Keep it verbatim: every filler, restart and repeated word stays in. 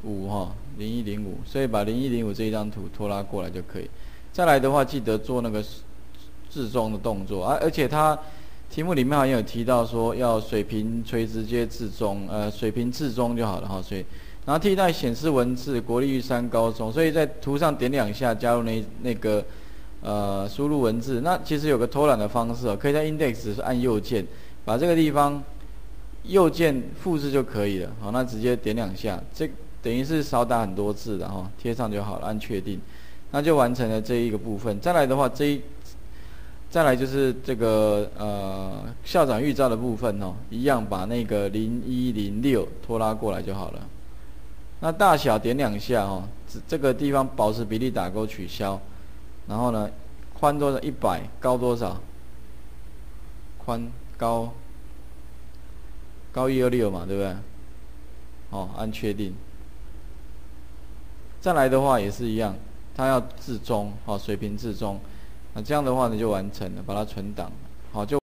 五哈，零一零五，所以把零一零五这一张图拖拉过来就可以。再来的话，记得做那个置中的动作啊，而且它题目里面好像有提到说要水平垂直接置中，呃，水平置中就好了哈，所以。然后替代显示文字国立玉山高中，所以在图上点两下加入那那个呃输入文字。那其实有个偷懒的方式哦，可以在 index 按右键，把这个地方右键复制就可以了。好，那直接点两下，这等于是少打很多字的哈，贴上就好了，按确定，那就完成了这一个部分。再来的话，这一再来就是这个呃校长预兆的部分哦，一样把那个零一零六拖拉过来就好了。那大小点两下哦，这这个地方保持比例打勾取消，然后呢，宽多少？一百，高多少？宽高高一二六嘛，对不对？哦，按确定。再来的话也是一样，它要置中，哦，水平置中，那这样的话呢就完成了，把它存档，好就。